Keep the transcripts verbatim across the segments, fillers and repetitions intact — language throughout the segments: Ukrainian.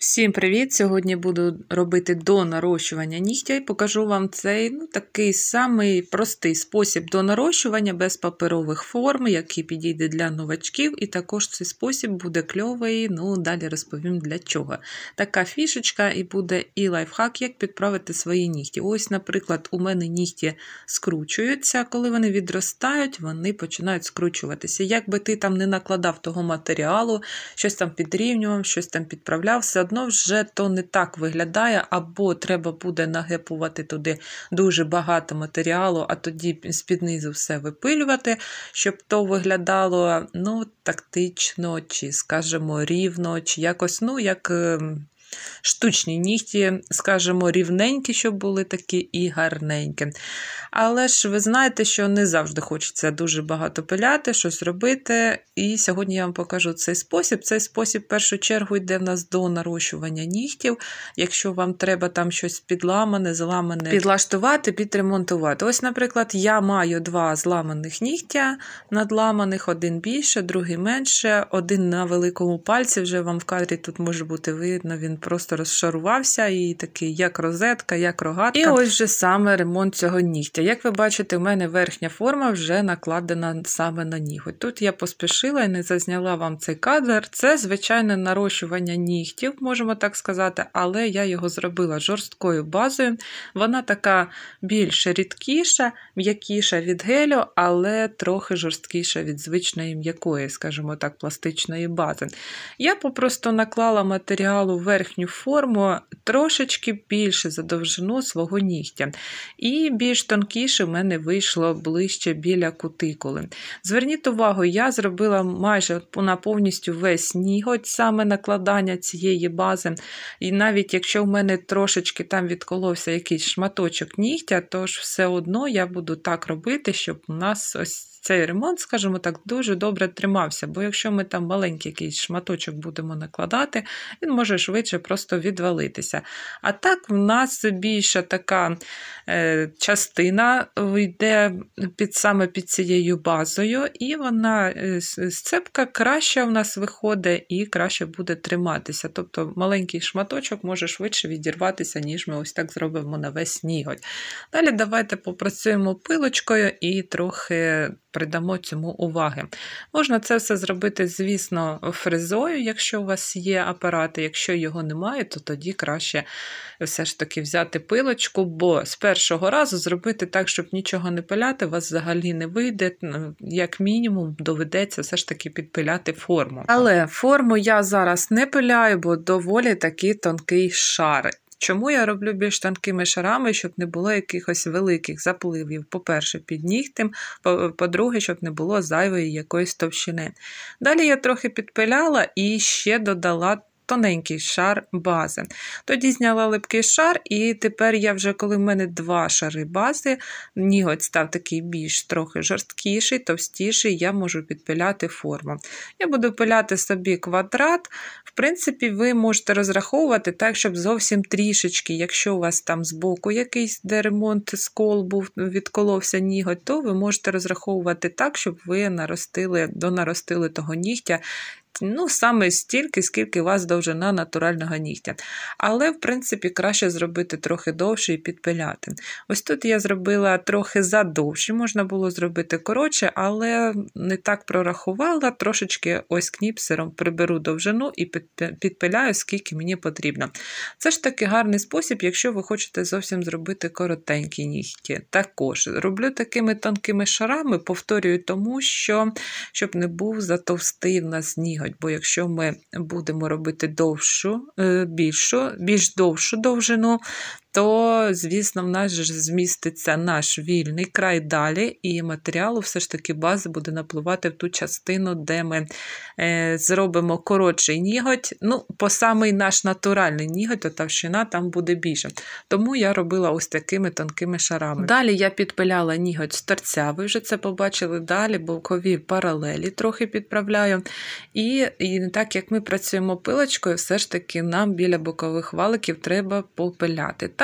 Всім привіт! Сьогодні буду робити до нарощування нігтя і покажу вам цей ну, такий самий простий спосіб до нарощування без паперових форм, який підійде для новачків. І також цей спосіб буде кльовий, ну далі розповім для чого. Така фішечка і буде і лайфхак, як підправити свої нігті. Ось, наприклад, у мене нігті скручуються, коли вони відростають, вони починають скручуватися. Як би ти там не накладав того матеріалу, щось там підрівнював, щось там підправляв, все одно вже то не так виглядає, або треба буде нагепувати туди дуже багато матеріалу, а тоді з-під низу все випилювати, щоб то виглядало, ну, тактично, чи, скажімо, рівно, чи якось, ну, як штучні нігті, скажімо, рівненькі, щоб були такі і гарненькі. Але ж ви знаєте, що не завжди хочеться дуже багато пиляти, щось робити. І сьогодні я вам покажу цей спосіб. Цей спосіб, в першу чергу, йде в нас до нарощування нігтів. Якщо вам треба там щось підламане, зламане, підлаштувати, підремонтувати. Ось, наприклад, я маю два зламаних нігтя, надламаних, один більше, другий менше, один на великому пальці, вже вам в кадрі тут може бути видно, він просто розшарувався і такий, як розетка, як рогатка. І ось вже саме ремонт цього нігтя. Як ви бачите, у мене верхня форма вже накладена саме на ніготь. Тут я поспішила і не зазняла вам цей кадр. Це звичайне нарощування нігтів, можемо так сказати, але я його зробила жорсткою базою. Вона така більш рідкіша, м'якіша від гелю, але трохи жорсткіша від звичної м'якої, скажімо так, пластичної бази. Я попросту наклала матеріалу в верхню форму трошечки більше за довжину свого нігтя. І більш тонкіше в мене вийшло ближче біля кутикули. Зверніть увагу, я зробила майже на повністю весь ніготь, саме накладання цієї бази. І навіть якщо в мене трошечки там відколовся якийсь шматочок нігтя, то ж все одно я буду так робити, щоб у нас ось цей ремонт, скажімо так, дуже добре тримався, бо якщо ми там маленький якийсь шматочок будемо накладати, він може швидше просто відвалитися. А так в нас більша така е, частина йде під, саме під цією базою, і вона, е, сцепка краще в нас виходить і краще буде триматися. Тобто маленький шматочок може швидше відірватися, ніж ми ось так зробимо на весь ніготь. Далі давайте попрацюємо пилочкою і трохи придамо цьому уваги. Можна це все зробити, звісно, фрезою, якщо у вас є апарати. Якщо його немає, то тоді краще все ж таки взяти пилочку, бо з першого разу зробити так, щоб нічого не пиляти, у вас взагалі не вийде. Як мінімум доведеться все ж таки підпиляти форму. Але форму я зараз не пиляю, бо доволі такий тонкий шар. Чому я роблю більш тонкими шарами, щоб не було якихось великих запливів, по-перше, під нігтем, по-друге, щоб не було зайвої якоїсь товщини. Далі я трохи підпиляла і ще додала тоненький шар бази. Тоді зняла липкий шар, і тепер я вже, коли в мене два шари бази, ніготь став такий більш трохи жорсткіший, товстіший, я можу підпиляти форму. Я буду пиляти собі квадрат. В принципі, ви можете розраховувати так, щоб зовсім трішечки, якщо у вас там збоку якийсь де ремонт, скол був, відколовся ніготь, то ви можете розраховувати так, щоб ви наростили, донаростили того нігтя, ну, саме стільки, скільки у вас довжина натурального нігтя. Але, в принципі, краще зробити трохи довше і підпиляти. Ось тут я зробила трохи задовше, можна було зробити коротше, але не так прорахувала, трошечки ось кніпсером приберу довжину і підпиляю, скільки мені потрібно. Це ж таки гарний спосіб, якщо ви хочете зовсім зробити коротенькі нігті. Також роблю такими тонкими шарами, повторюю тому, що щоб не був затовстий в нас ніготь. Бо якщо ми будемо робити довшу, більшу, більш довшу довжину, то, звісно, в нас ж зміститься наш вільний край далі, і матеріалу все ж таки бази буде напливати в ту частину, де ми е, зробимо коротший ніготь. Ну, по самий наш натуральний ніготь, то товщина там буде більше. Тому я робила ось такими тонкими шарами. Далі я підпиляла ніготь з торця, ви вже це побачили. Далі бокові паралелі трохи підправляю. І, і так як ми працюємо пилочкою, все ж таки нам біля бокових валиків треба попиляти.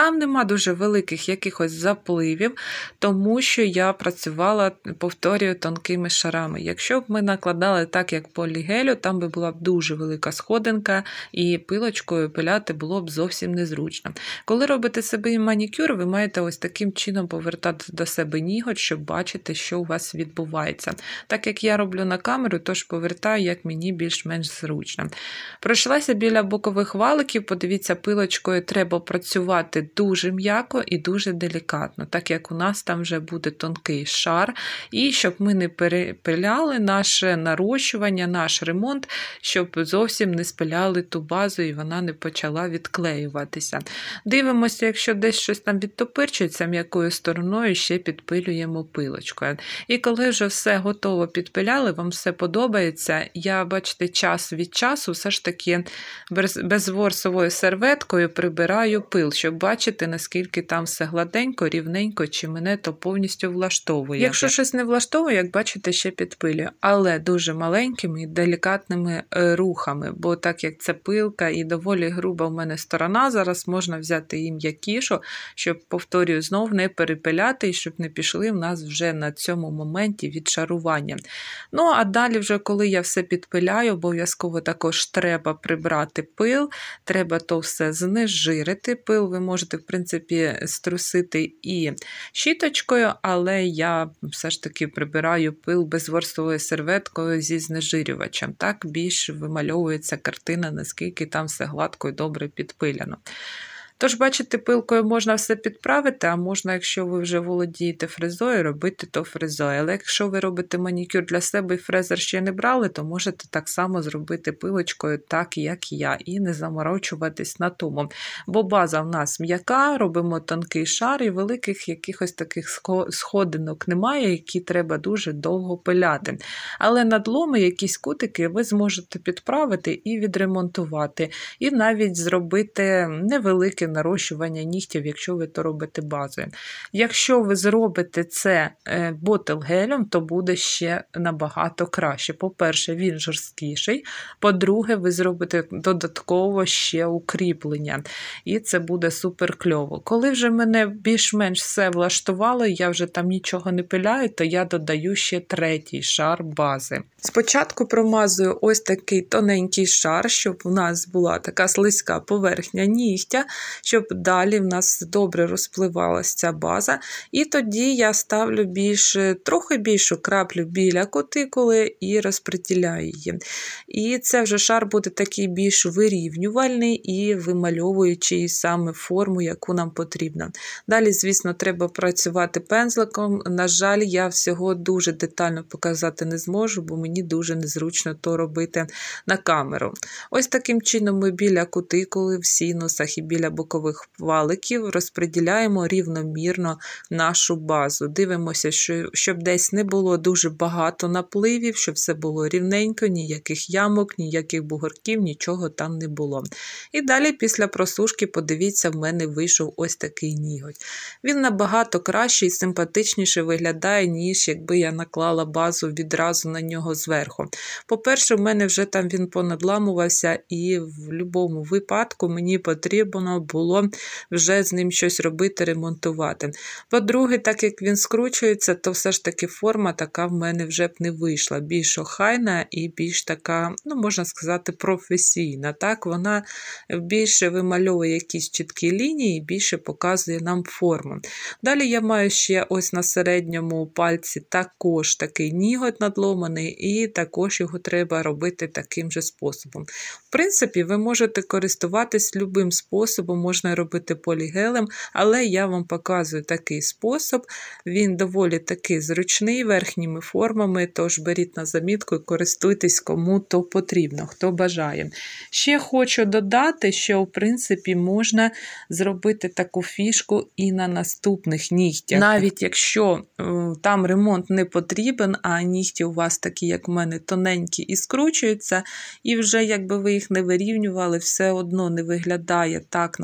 Там нема дуже великих якихось запливів, тому що я працювала, повторюю, тонкими шарами. Якщо б ми накладали так, як полігелю, там би була б дуже велика сходинка і пилочкою пиляти було б зовсім незручно. Коли робите собі манікюр, ви маєте ось таким чином повертати до себе ніготь, щоб бачити, що у вас відбувається. Так як я роблю на камеру, тож повертаю, як мені більш-менш зручно. Пройшлася біля бокових валиків, подивіться, пилочкою треба працювати дуже м'яко і дуже делікатно, так як у нас там вже буде тонкий шар, і щоб ми не перепиляли наше нарощування, наш ремонт, щоб зовсім не спиляли ту базу і вона не почала відклеюватися. Дивимося, якщо десь щось там відтопирчується, м'якою стороною ще підпилюємо пилочкою. І коли вже все готово підпиляли, вам все подобається, я, бачите, час від часу все ж таки безворсовою серветкою прибираю пил, щоб бачити, наскільки там все гладенько, рівненько, чи мене то повністю влаштовує. Якщо щось не влаштовує, як бачите, ще підпилюю, але дуже маленькими і делікатними рухами, бо так як це пилка і доволі груба в мене сторона, зараз можна взяти її м'якішу, щоб, повторюю, знов не перепиляти і щоб не пішли в нас вже на цьому моменті відшарування. Ну, а далі вже, коли я все підпиляю, обов'язково також треба прибрати пил, треба то все знежирити. Пил ви можете, в принципі, струсити і щіточкою, але я все ж таки прибираю пил безворсовою серветкою зі знежирювачем. Так більш вимальовується картина, наскільки там все гладко і добре підпиляно. Тож, бачите, пилкою можна все підправити, а можна, якщо ви вже володієте фрезою, робити то фрезою. Але якщо ви робите манікюр для себе і фрезер ще не брали, то можете так само зробити пилочкою, так як я, і не заморочуватись на тому. Бо база в нас м'яка, робимо тонкий шар і великих якихось таких сходинок немає, які треба дуже довго пиляти. Але надломи, якісь кутики ви зможете підправити і відремонтувати, і навіть зробити невелике нарощування нігтів, якщо ви то робите базою. Якщо ви зробите це ботл-гелем, то буде ще набагато краще. По-перше, він жорсткіший, по-друге, ви зробите додатково ще укріплення. І це буде супер кльово. Коли вже мене більш-менш все влаштувало, я вже там нічого не пиляю, то я додаю ще третій шар бази. Спочатку промазую ось такий тоненький шар, щоб у нас була така слизька поверхня нігтя, щоб далі в нас добре розпливалася ця база. І тоді я ставлю більш, трохи більшу краплю біля кутикули і розподіляю її. І це вже шар буде такий більш вирівнювальний і вимальовуючий саме форму, яку нам потрібно. Далі, звісно, треба працювати пензликом. На жаль, я всього дуже детально показати не зможу, бо мені дуже незручно то робити на камеру. Ось таким чином ми біля кутикули, в синусах і біля бокових валиків розподіляємо рівномірно нашу базу. Дивимося, що, щоб десь не було дуже багато напливів, щоб все було рівненько, ніяких ямок, ніяких бугорків, нічого там не було. І далі після просушки, подивіться, в мене вийшов ось такий ніготь. Він набагато краще і симпатичніше виглядає, ніж якби я наклала базу відразу на нього зверху. По-перше, в мене вже там він понадламувався, і в будь-якому випадку мені потрібно було вже з ним щось робити, ремонтувати. По-друге, так як він скручується, то все ж таки форма така в мене вже б не вийшла. Більш охайна і більш така, ну, можна сказати, професійна. Так, вона більше вимальовує якісь чіткі лінії і більше показує нам форму. Далі я маю ще ось на середньому пальці також такий ніготь надломаний, і також його треба робити таким же способом. В принципі, ви можете користуватись любим способом, можна робити полігелем, але я вам показую такий спосіб. Він доволі таки зручний верхніми формами, тож беріть на замітку і користуйтесь кому то потрібно, хто бажає. Ще хочу додати, що в принципі можна зробити таку фішку і на наступних нігтях. Навіть якщо е, там ремонт не потрібен, а нігті у вас такі, як в мене, тоненькі і скручуються, і вже якби ви їх не вирівнювали, все одно не виглядає так на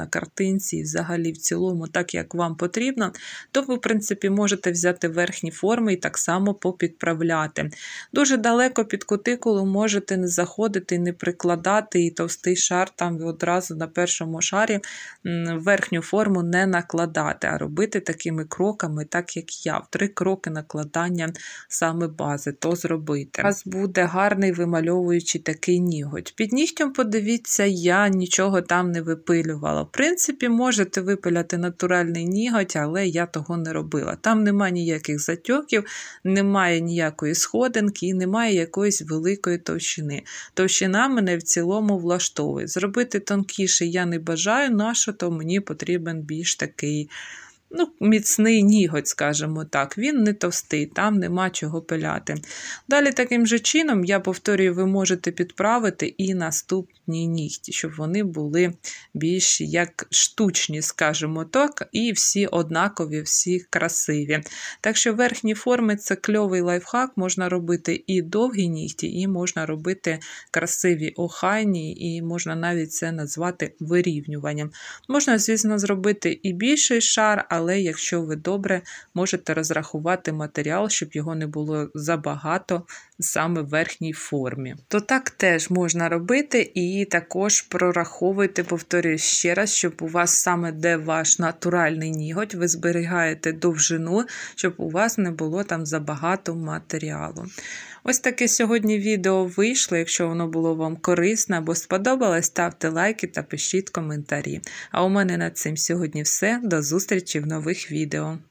картинці і взагалі в цілому так, як вам потрібно, то ви, в принципі, можете взяти верхні форми і так само попідправляти. Дуже далеко під кутикулу можете не заходити і не прикладати, і товстий шар там одразу на першому шарі верхню форму не накладати, а робити такими кроками, так як я. В три кроки накладання саме бази, то зробити. У вас буде гарний вимальовуючий такий ніготь. Під нігтем, подивіться, я нічого там не випилювала. В принципі, можете випиляти натуральний ніготь, але я того не робила. Там немає ніяких затьоків, немає ніякої сходинки і немає якоїсь великої товщини. Товщина мене в цілому влаштовує. Зробити тонкіше я не бажаю, на що то мені потрібен більш такий, ну, міцний ніготь, скажімо так. Він не товстий, там нема чого пиляти. Далі таким же чином, я повторюю, ви можете підправити і наступні нігті, щоб вони були більш як штучні, скажімо так, і всі однакові, всі красиві. Так що верхні форми – це кльовий лайфхак, можна робити і довгі нігті, і можна робити красиві охайні, і можна навіть це назвати вирівнюванням. Можна, звісно, зробити і більший шар, але якщо ви добре можете розрахувати матеріал, щоб його не було забагато саме в верхній формі. То так теж можна робити, і також прораховуйте, повторюю ще раз, щоб у вас саме де ваш натуральний ніготь, ви зберігаєте довжину, щоб у вас не було там забагато матеріалу. Ось таке сьогодні відео вийшло. Якщо воно було вам корисне або сподобалось, ставте лайки та пишіть коментарі. А у мене на цим сьогодні все. До зустрічі в нових відео.